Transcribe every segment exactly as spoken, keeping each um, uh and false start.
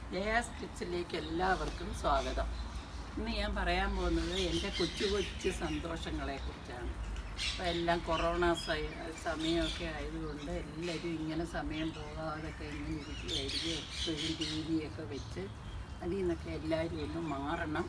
ജയാസ് കിച്ചണിലേക്ക് എല്ലാവർക്കും സ്വാഗതം. ഇന്ന് ഞാൻ പറയാൻ പോകുന്നത് എൻ്റെ കൊച്ചു കൊച്ചു സന്തോഷങ്ങളെക്കുറിച്ചാണ്. അപ്പോൾ എല്ലാം കൊറോണ സമയമൊക്കെ ആയതുകൊണ്ട് എല്ലാവരും ഇങ്ങനെ സമയം പോകാതൊക്കെ ഇങ്ങനെ ഇരിക്കുകയായിരിക്കും. എപ്പോഴും ടി വിയൊക്കെ വെച്ച് അതിൽ നിന്നൊക്കെ എല്ലാവരും ഒന്ന് മാറണം.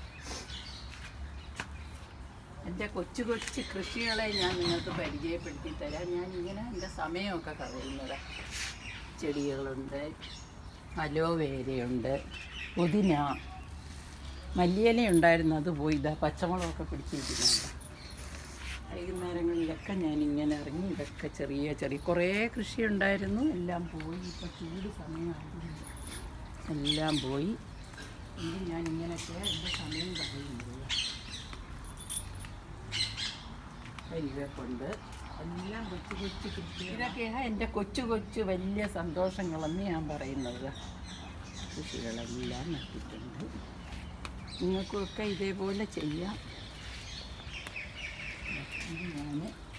എൻ്റെ കൊച്ചു കൊച്ചു കൃഷികളെ ഞാൻ നിങ്ങൾക്ക് പരിചയപ്പെടുത്തി തരാം. ഞാൻ ഇങ്ങനെ എൻ്റെ സമയമൊക്കെ കളയുന്നത്. ചെടികളുണ്ട്, അലോവേരയുണ്ട്, പുതിന, മല്ലിയില ഉണ്ടായിരുന്നു, അത് പോയി. ഇതാ പച്ചമുളകൊക്കെ പിടിച്ചിരിക്കുന്നുണ്ട്. വൈകുന്നേരങ്ങളിലൊക്കെ ഞാനിങ്ങനെ ഇറങ്ങി ഇതൊക്കെ ചെറിയ ചെറിയ കുറേ കൃഷി ഉണ്ടായിരുന്നു, എല്ലാം പോയി. ഇപ്പോൾ ചൂട് സമയമായിരുന്നു, എല്ലാം പോയി. എങ്കിൽ ഞാനിങ്ങനെയൊക്കെ എൻ്റെ സമയം കളയുന്നത്. കരിവേപ്പുണ്ട്, എല്ലാം കൊച്ചു കൊച്ചു കൃഷി. ഇതൊക്കെയാണ് എൻ്റെ കൊച്ചു കൊച്ചു വലിയ സന്തോഷങ്ങളെന്ന് ഞാൻ പറയുന്നത്. കൃഷികളെല്ലാം നട്ടിട്ടുണ്ട്. നിങ്ങൾക്കൊക്കെ ഇതേപോലെ ചെയ്യാം. ഞാൻ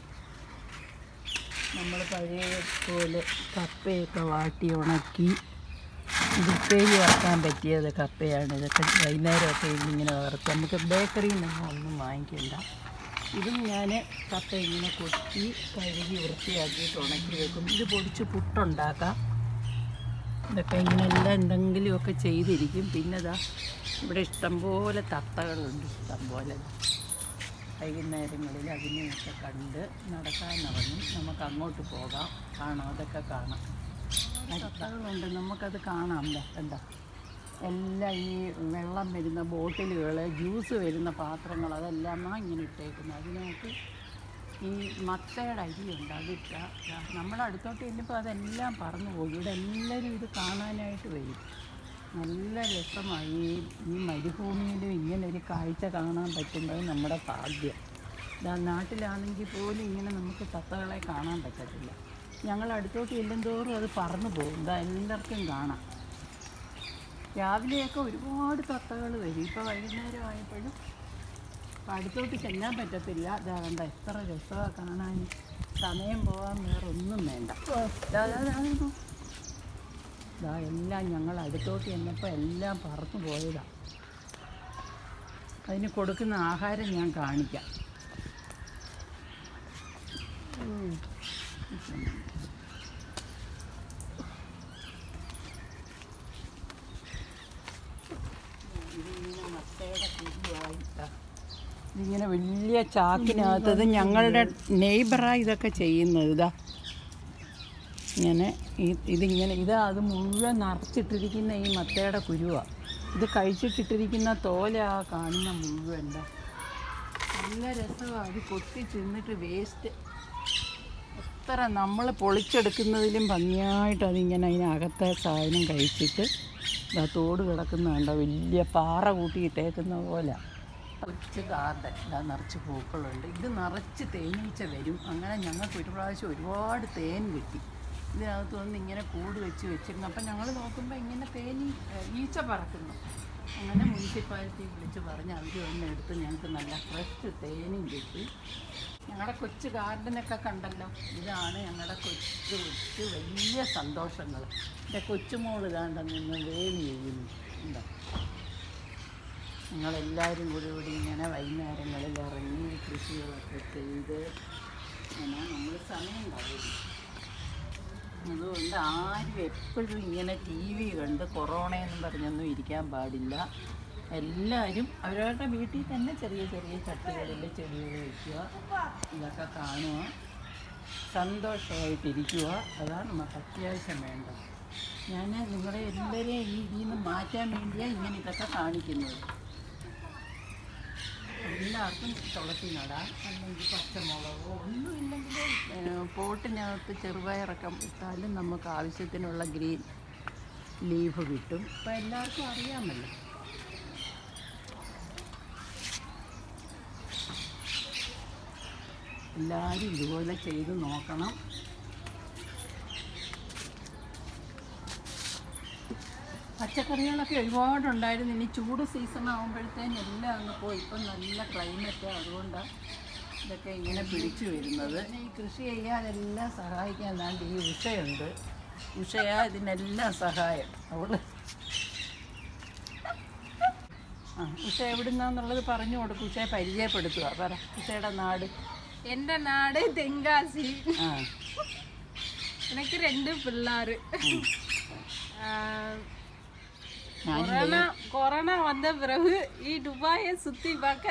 നമ്മൾ പഴയ പോലെ കപ്പയൊക്കെ വാട്ടി ഉണക്കി ഉപ്പേരി വറുക്കാൻ പറ്റിയത് കപ്പയാണ്. ഇതൊക്കെ വൈകുന്നേരമൊക്കെ ഇങ്ങനെ വറുത്ത് നമുക്ക് ബേക്കറിയിൽ നിന്നും ഒന്നും വാങ്ങിക്കണ്ട. ഇതും ഞാൻ കപ്പ ഇങ്ങനെ കൊത്തി കഴുകി വൃത്തിയാക്കിയിട്ട് ഉണക്കി വെക്കും. ഇത് പൊടിച്ച് പുട്ടുണ്ടാക്കാം. ഇതൊക്കെ ഇങ്ങനെല്ലാം എന്തെങ്കിലുമൊക്കെ ചെയ്തിരിക്കും. പിന്നെ ഇതാ ഇവിടെ ഇഷ്ടംപോലെ തത്തകളുണ്ട്, ഇഷ്ടംപോലെ. വൈകുന്നേരങ്ങളിൽ അതിനെയൊക്കെ കണ്ട് നടക്കാനിറങ്ങും. നമുക്ക് അങ്ങോട്ട് പോകാം, കാണാം, അതൊക്കെ കാണാം. തത്തകളുണ്ട്, നമുക്കത് കാണാം. എന്താ എല്ലാം ഈ വെള്ളം വരുന്ന ബോട്ടിലുകൾ, ജ്യൂസ് വരുന്ന പാത്രങ്ങൾ, അതെല്ലാമാണ് ഇങ്ങനെ ഇട്ടേക്കുന്നത്. അതിനകത്ത് ഈ മത്തയുടെ അരിയുണ്ട്, അതിട്ടാൽ നമ്മളടുത്തോട്ട് ചെല്ലുമ്പോൾ അതെല്ലാം പറന്നു പോകും. ഇവിടെ എല്ലാവരും ഇത് കാണാനായിട്ട് വരും. നല്ല രസമായി. ഈ മരുഭൂമിയിലും ഇങ്ങനൊരു കാഴ്ച കാണാൻ പറ്റുന്നത് നമ്മുടെ ഭാഗ്യം. ഇതാ നാട്ടിലാണെങ്കിൽ പോലും ഇങ്ങനെ നമുക്ക് തത്തകളെ കാണാൻ പറ്റത്തില്ല. ഞങ്ങൾ അടുത്തോട്ട് ചെല്ലുന്തോറും അത് പറന്നു പോകും. ഇതാ എല്ലാവർക്കും കാണാം. രാവിലെയൊക്കെ ഒരുപാട് തത്തകൾ വരും. ഇപ്പോൾ വൈകുന്നേരം ആയപ്പോഴും അപ്പം അടുത്തോട്ട് ചെല്ലാൻ പറ്റത്തില്ല. ഇതാ കണ്ട എത്ര രസമാണ് കാണാൻ. സമയം പോകാൻ വേറെ ഒന്നും വേണ്ട. ഇതാ എല്ലാം ഞങ്ങൾ അടുത്തോട്ട് ചെന്നപ്പോൾ എല്ലാം പറന്നു പോയതാണ്. അതിന് കൊടുക്കുന്ന ആഹാരം ഞാൻ കാണിക്കാം. ഇതിങ്ങനെ വലിയ ചാക്കിനകത്തത് ഞങ്ങളുടെ നെയ്ബറാണ് ഇതൊക്കെ ചെയ്യുന്നത്. ഇതാ ഇങ്ങനെ ഈ ഇതിങ്ങനെ ഇതാ അത് മുഴുവൻ നിറച്ചിട്ടിരിക്കുന്ന ഈ മത്തയുടെ കുരുവാണ്. ഇത് കഴിച്ചിട്ടിട്ടിരിക്കുന്ന തോല കാണുന്ന മുഴുവൻ. എന്താ നല്ല രസമാണ്. അത് കൊത്തി തിന്നിട്ട് വേസ്റ്റ് എത്ര നമ്മൾ പൊളിച്ചെടുക്കുന്നതിലും ഭംഗിയായിട്ട് അതിങ്ങനെ അതിനകത്തെ സാധനം കഴിച്ചിട്ട് ഇതാ തോട് കിടക്കുന്നുണ്ടോ, വലിയ പാറ കൂട്ടിയിട്ടേക്കുന്ന പോലെ. കൊച്ചു ഗാർഡൻ, ഇതാ നിറച്ച് പൂക്കളുണ്ട്. ഇത് നിറച്ച് തേനീച്ച വരും. അങ്ങനെ ഞങ്ങൾക്ക് ഒരു പ്രാവശ്യം ഒരുപാട് തേൻ കിട്ടി. ഇതിനകത്ത് വന്ന് ഇങ്ങനെ കൂട് വെച്ച് വെച്ചിരുന്നു. അപ്പം ഞങ്ങൾ നോക്കുമ്പോൾ ഇങ്ങനെ തേനീ ഈച്ച പറക്കുന്നു. അങ്ങനെ മുനിസിപ്പാലിറ്റി വിളിച്ച് പറഞ്ഞ് അവർ വന്ന് എടുത്ത് ഞങ്ങൾക്ക് നല്ല ഫ്രഷ് തേനും കിട്ടി. ഞങ്ങളുടെ കൊച്ചു ഗാർഡനൊക്കെ കണ്ടല്ലോ. ഇതാണ് ഞങ്ങളുടെ കൊച്ചു കൊച്ചു വലിയ സന്തോഷങ്ങൾ. എൻ്റെ കൊച്ചുമോൾ ഇതാണ്ട് നിന്ന് വേലി ചെയ്യുന്നു. എന്താ ഞങ്ങളെല്ലാവരും കൂടി കൂടി ഇങ്ങനെ വൈകുന്നേരങ്ങളിൽ ഇറങ്ങി കൃഷികളൊക്കെ ചെയ്ത് ഇങ്ങനെ നമ്മൾ സമയം കളയും. അതുകൊണ്ട് ആരും എപ്പോഴും ഇങ്ങനെ ടി വി കണ്ട് കൊറോണയെന്നും പറഞ്ഞൊന്നും ഇരിക്കാൻ പാടില്ല. എല്ലാവരും അവരവരുടെ വീട്ടിൽ തന്നെ ചെറിയ ചെറിയ ചട്ടികളിൽ ചെടികൾ വയ്ക്കുക, ഇതൊക്കെ കാണുക, സന്തോഷമായിട്ടിരിക്കുക. അതാണ് നമുക്ക് അത്യാവശ്യം വേണ്ടത്. ഞാൻ നിങ്ങളെ എല്ലാവരെയും ഈ ഇതിൽ നിന്ന് മാറ്റാൻ വേണ്ടിയാണ് ഇങ്ങനെ ഇതൊക്കെ കാണിക്കുന്നത്. എല്ലാവർക്കും തുളസി നടാം, അല്ലെങ്കിൽ പച്ചമുളകോ ഒന്നുമില്ലെങ്കിൽ പോട്ടിനകത്ത് ചെറുപയറൊക്കെ ഇട്ടാലും നമുക്ക് ആവശ്യത്തിനുള്ള ഗ്രീൻ ലീഫ് കിട്ടും. അപ്പം എല്ലാവർക്കും അറിയാമല്ലോ. എല്ലാവരും ഇതുപോലെ ചെയ്ത് നോക്കണം. പച്ചക്കറികളൊക്കെ ഒരുപാടുണ്ടായിരുന്നു. ഇനി ചൂട് സീസൺ ആകുമ്പോഴത്തേനും എല്ലാം അങ്ങ് പോയി. ഇപ്പം നല്ല ക്ലൈമറ്റ്, അതുകൊണ്ടാണ് ഇതൊക്കെ ഇങ്ങനെ പിടിച്ചു വരുന്നത്. ഈ കൃഷി ചെയ്യാനെല്ലാം സഹായിക്കാൻ വേണ്ടി ഈ ഉഷയുണ്ട്. ഉഷയാ ഇതിനെല്ലാം സഹായം. അവൾ ആ ഉഷ എവിടുന്നാന്നുള്ളത് പറഞ്ഞു കൊടുക്കും. ഉഷയെ പരിചയപ്പെടുത്തുക. പറ ഉഷയുടെ നാട്. എൻ്റെ നാട് തെങ്കാശി. ആ എനിക്ക് രണ്ട് പിള്ളേർ. ഞാൻ கொரோனா கொரோனா வந்த பிறகு ഈ ദുബായെ சுத்தி பார்க்க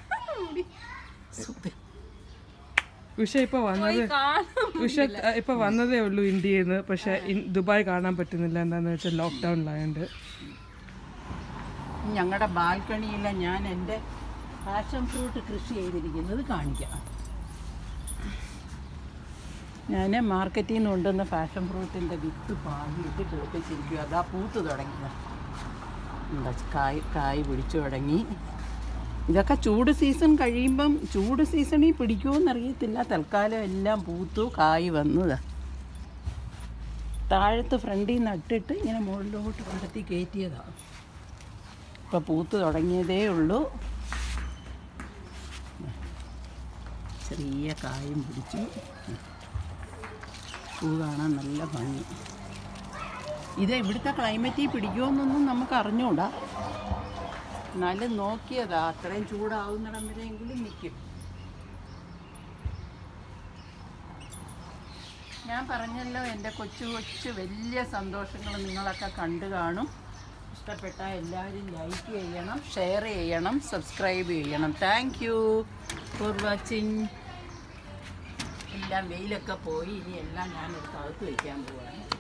ഉഷ ഇപ്പൊ വന്നത് ഉഷ ഇപ്പൊ വന്നതേ ഉള്ളൂ ഇന്ത്യയിൽ നിന്ന്. പക്ഷെ ദുബായ് കാണാൻ പറ്റുന്നില്ല. എന്താന്ന് വെച്ചാൽ ലോക്ക്ഡൗണിലായോണ്ട്. ഞങ്ങളുടെ ബാൽക്കണിയിലെ ഞാൻ എൻ്റെ പാഷൻ ഫ്രൂട്ട് കൃഷി ചെയ്തിരിക്കുന്നത് കാണിക്കാം. ഞാൻ മാർക്കറ്റിൽ നിന്ന് കൊണ്ടുവന്ന പാഷൻ ഫ്രൂട്ടിൻ്റെ വിത്ത് പാകിയിട്ട് കിളിപ്പിച്ചിരിക്കുക. അതാ പൂത്ത് തുടങ്ങിയത്. എന്താ കായ് കായ് പിടിച്ചു തുടങ്ങി. ഇതൊക്കെ ചൂട് സീസൺ കഴിയുമ്പം ചൂട് സീസണിൽ പിടിക്കുമെന്നറിയത്തില്ല. തൽക്കാലം എല്ലാം പൂത്തു കായ് വന്നതാ. താഴത്ത് ഫ്രണ്ടിൽ നട്ടിട്ട് ഇങ്ങനെ മുകളിലോട്ട് കണ്ടെത്തി കയറ്റിയതാണ്. ഇപ്പം പൂത്ത് തുടങ്ങിയതേ ഉള്ളൂ. ചെറിയ കായും പിടിച്ചു. പൂ കാണാൻ നല്ല ഭംഗി. ഇത് ഇവിടുത്തെ ക്ലൈമറ്റിൽ പിടിക്കുമെന്നൊന്നും നമുക്ക് അറിഞ്ഞൂടാ. എന്നാലും നോക്കിയതാ. അത്രയും ചൂടാവുന്നിടം വരെയെങ്കിലും നിൽക്കും. ഞാൻ പറഞ്ഞല്ലോ എൻ്റെ കൊച്ചു കൊച്ചു വലിയ സന്തോഷങ്ങൾ നിങ്ങളൊക്കെ കണ്ടു കാണും. ഇഷ്ടപ്പെട്ടാൽ എല്ലാവരും ലൈക്ക് ചെയ്യണം, ഷെയർ ചെയ്യണം, സബ്സ്ക്രൈബ് ചെയ്യണം. Thank you for watching. എല്ലാം വെയിലൊക്കെ പോയി. ഇനി എല്ലാം ഞാനെടുത്ത് അകത്ത് വയ്ക്കാൻ പോവാണ്.